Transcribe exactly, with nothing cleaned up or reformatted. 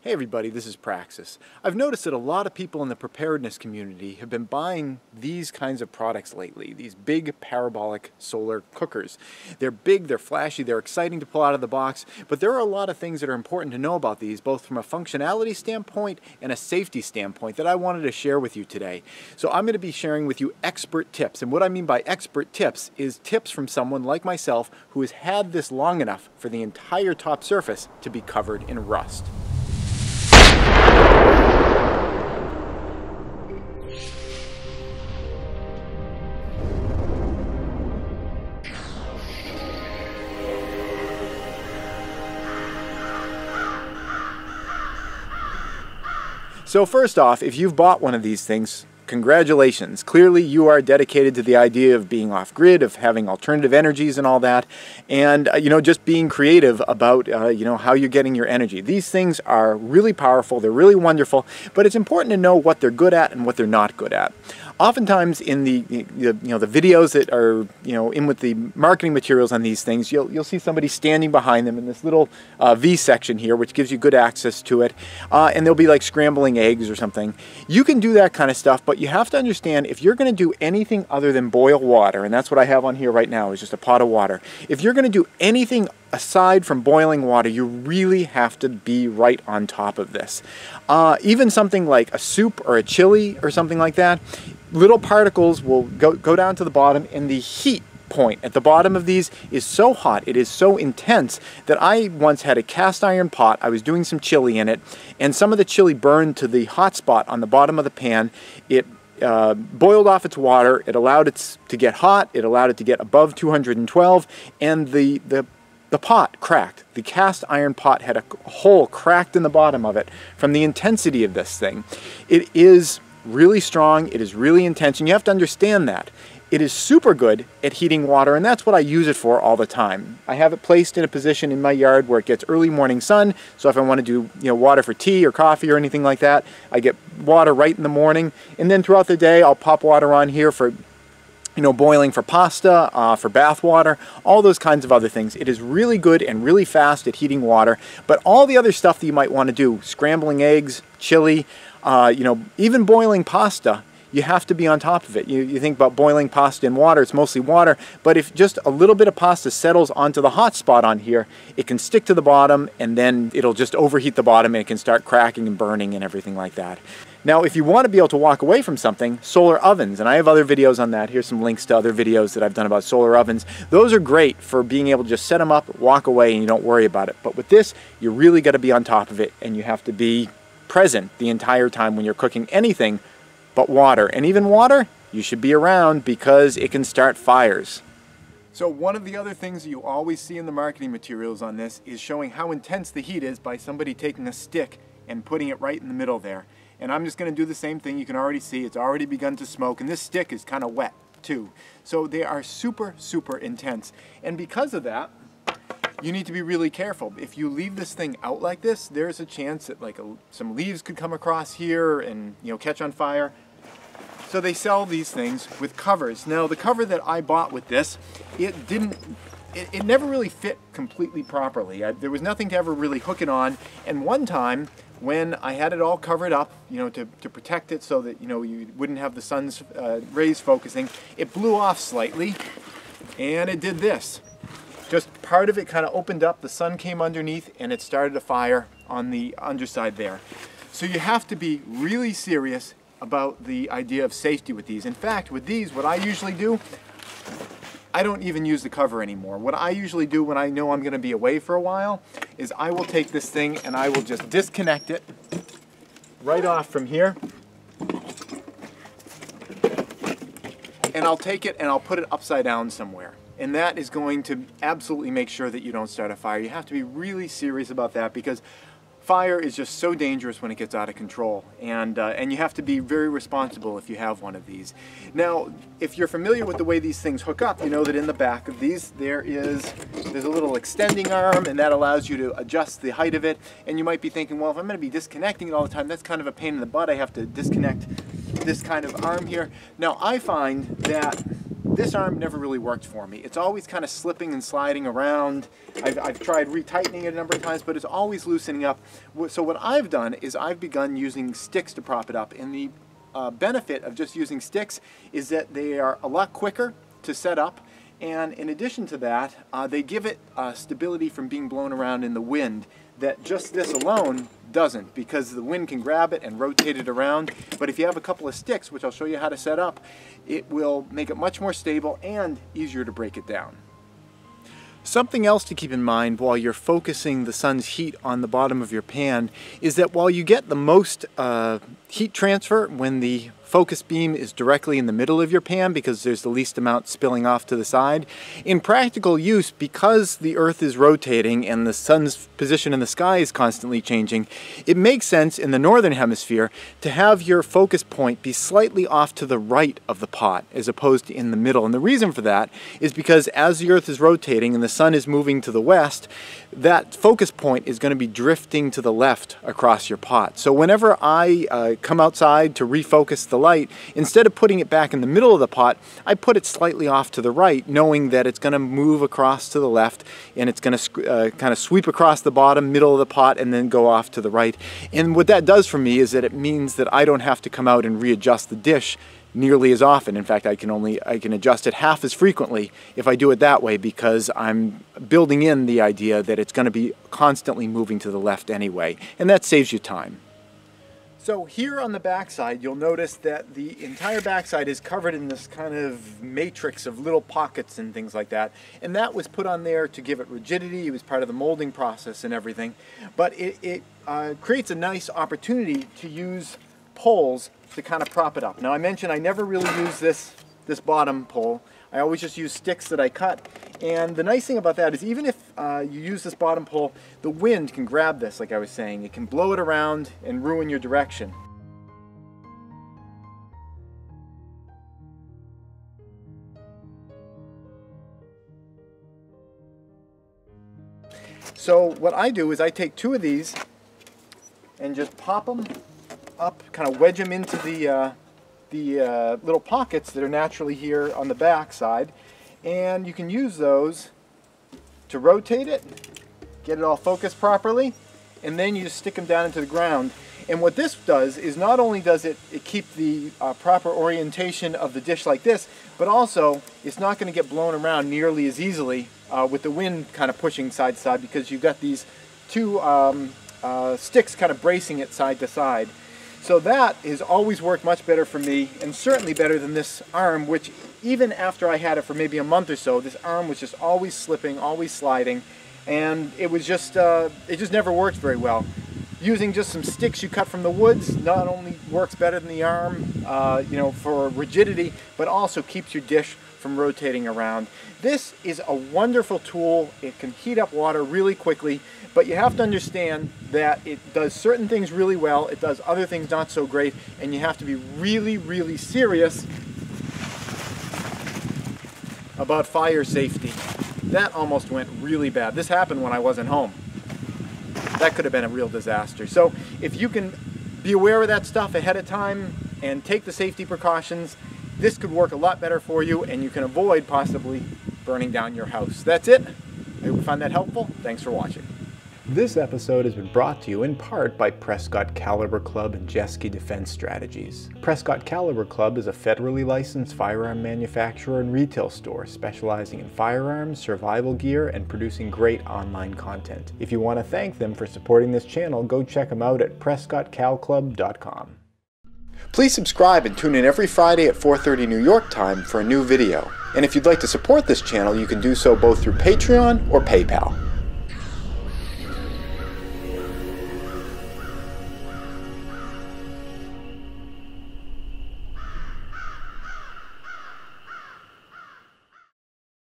Hey everybody, this is Praxis. I've noticed that a lot of people in the preparedness community have been buying these kinds of products lately, these big parabolic solar cookers. They're big, they're flashy, they're exciting to pull out of the box, but there are a lot of things that are important to know about these, both from a functionality standpoint and a safety standpoint, that I wanted to share with you today. So I'm going to be sharing with you expert tips, and what I mean by expert tips is tips from someone like myself who has had this long enough for the entire top surface to be covered in rust. So first off, if you've bought one of these things, congratulations. Clearly you are dedicated to the idea of being off-grid, of having alternative energies and all that, and uh, you know, just being creative about uh, you know, how you're getting your energy. These things are really powerful, they're really wonderful, but it's important to know what they're good at and what they're not good at. Oftentimes in the, the you know the videos that are you know in with the marketing materials on these things, you'll you'll see somebody standing behind them in this little uh, V section here, which gives you good access to it, uh, and they'll be like scrambling eggs or something. You can do that kind of stuff, but you have to understand, if you're going to do anything other than boil water, and that's what I have on here right now, is just a pot of water. If you're going to do anything aside from boiling water, you really have to be right on top of this. Uh, even something like a soup or a chili or something like that, little particles will go, go down to the bottom, and the heat point at the bottom of these is so hot, it is so intense, that I once had a cast iron pot. I was doing some chili in it, and some of the chili burned to the hot spot on the bottom of the pan. It Uh, boiled off its water, it allowed it to get hot, it allowed it to get above two hundred twelve, and the, the, the pot cracked. The cast iron pot had a hole cracked in the bottom of it from the intensity of this thing. It is really strong, it is really intense, and you have to understand that. It is super good at heating water, and that's what I use it for all the time. I have it placed in a position in my yard where it gets early morning sun, so if I want to do you know water for tea or coffee or anything like that, I get water right in the morning, and then throughout the day I'll pop water on here for you know boiling for pasta, uh, for bath water, all those kinds of other things. It is really good and really fast at heating water, but all the other stuff that you might want to do, scrambling eggs, chili, uh, you know even boiling pasta, you have to be on top of it. You, you think about boiling pasta in water, it's mostly water, but if just a little bit of pasta settles onto the hot spot on here, it can stick to the bottom, and then it'll just overheat the bottom, and it can start cracking and burning and everything like that. Now, if you want to be able to walk away from something, solar ovens, and I have other videos on that. Here's some links to other videos that I've done about solar ovens. Those are great for being able to just set them up, walk away, and you don't worry about it. But with this, you really got to be on top of it, and you have to be present the entire time when you're cooking anything but water. And even water, you should be around, because it can start fires. So one of the other things that you always see in the marketing materials on this is showing how intense the heat is by somebody taking a stick and putting it right in the middle there. And I'm just going to do the same thing. You can already see it's already begun to smoke, and this stick is kind of wet too. So they are super, super intense. And because of that, you need to be really careful. If you leave this thing out like this, there's a chance that like a, some leaves could come across here and you know catch on fire. So they sell these things with covers. Now the cover that I bought with this, it didn't, it, it never really fit completely properly. I, there was nothing to ever really hook it on. And one time when I had it all covered up, you know, to, to protect it so that you know you wouldn't have the sun's uh, rays focusing, it blew off slightly, and it did this. Just part of it kind of opened up, the sun came underneath, and it started a fire on the underside there. So you have to be really serious about the idea of safety with these. In fact, with these, what I usually do, I don't even use the cover anymore. What I usually do when I know I'm going to be away for a while is I will take this thing and I will just disconnect it right off from here. And I'll take it and I'll put it upside down somewhere. And that is going to absolutely make sure that you don't start a fire. You have to be really serious about that, because fire is just so dangerous when it gets out of control, and uh, and you have to be very responsible if you have one of these. Now, if you're familiar with the way these things hook up, you know that in the back of these there is there's a little extending arm, and that allows you to adjust the height of it. And you might be thinking, well, if I'm going to be disconnecting it all the time, that's kind of a pain in the butt. I have to disconnect this kind of arm here. Now, I find that this arm never really worked for me. It's always kind of slipping and sliding around. I've, I've tried retightening it a number of times, but it's always loosening up. So what I've done is I've begun using sticks to prop it up. And the uh, benefit of just using sticks is that they are a lot quicker to set up. And in addition to that, uh, they give it uh, stability from being blown around in the wind that just this alone doesn't, because the wind can grab it and rotate it around. But if you have a couple of sticks, which I'll show you how to set up, it will make it much more stable and easier to break it down. Something else to keep in mind while you're focusing the sun's heat on the bottom of your pan is that while you get the most uh, heat transfer when the focus beam is directly in the middle of your pan because there's the least amount spilling off to the side, in practical use, because the Earth is rotating and the sun's position in the sky is constantly changing, it makes sense in the northern hemisphere to have your focus point be slightly off to the right of the pot as opposed to in the middle. And the reason for that is because as the Earth is rotating and the sun is moving to the west, that focus point is going to be drifting to the left across your pot. So whenever I uh, come outside to refocus the light, instead of putting it back in the middle of the pot, I put it slightly off to the right, knowing that it's going to move across to the left and it's going to uh, kind of sweep across the bottom, middle of the pot, and then go off to the right. And what that does for me is that it means that I don't have to come out and readjust the dish nearly as often. In fact, I can only I can adjust it half as frequently if I do it that way, because I'm building in the idea that it's going to be constantly moving to the left anyway, and that saves you time. So here on the backside, you'll notice that the entire backside is covered in this kind of matrix of little pockets and things like that, and that was put on there to give it rigidity. It was part of the molding process and everything, but it, it uh, creates a nice opportunity to use poles to kind of prop it up. Now I mentioned I never really use this, this bottom pole. I always just use sticks that I cut. And the nice thing about that is even if uh, you use this bottom pole, the wind can grab this, like I was saying. It can blow it around and ruin your direction. So what I do is I take two of these and just pop them up, kind of wedge them into the, uh, the uh, little pockets that are naturally here on the back side, and you can use those to rotate it, get it all focused properly, and then you just stick them down into the ground. And what this does is not only does it, it keep the uh, proper orientation of the dish like this, but also it's not going to get blown around nearly as easily uh, with the wind kind of pushing side to side, because you've got these two um, uh, sticks kind of bracing it side to side. So that has always worked much better for me, and certainly better than this arm, which even after I had it for maybe a month or so, this arm was just always slipping, always sliding, and it was just, uh, it just never worked very well. Using just some sticks you cut from the woods not only works better than the arm, uh, you know, for rigidity, but also keeps your dish from rotating around. This is a wonderful tool. It can heat up water really quickly, but you have to understand that it does certain things really well, it does other things not so great, and you have to be really, really serious about fire safety. That almost went really bad. This happened when I wasn't home. That could have been a real disaster. So if you can be aware of that stuff ahead of time and take the safety precautions, this could work a lot better for you, and you can avoid possibly burning down your house. That's it. I hope you found that helpful. Thanks for watching. This episode has been brought to you in part by Prescott Caliber Club and Jeske Defense Strategies. Prescott Caliber Club is a federally licensed firearm manufacturer and retail store specializing in firearms, survival gear, and producing great online content. If you want to thank them for supporting this channel, go check them out at prescott cal club dot com. Please subscribe and tune in every Friday at four thirty New York time for a new video. And if you'd like to support this channel, you can do so both through Patreon or PayPal.